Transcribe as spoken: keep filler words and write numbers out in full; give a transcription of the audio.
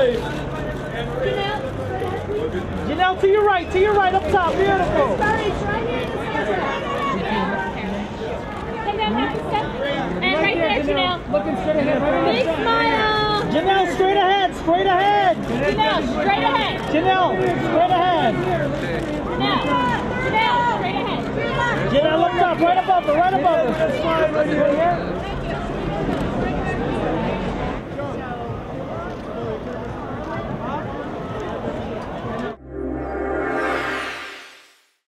Janel, to your right, to your right, up top, beautiful. And right there, Janel. Looking straight ahead. Big smile. Janel, straight ahead, straight ahead. Janel, straight ahead. Janel, straight ahead. Janel, Janel, straight ahead. Janel, up top, right above her, right above her.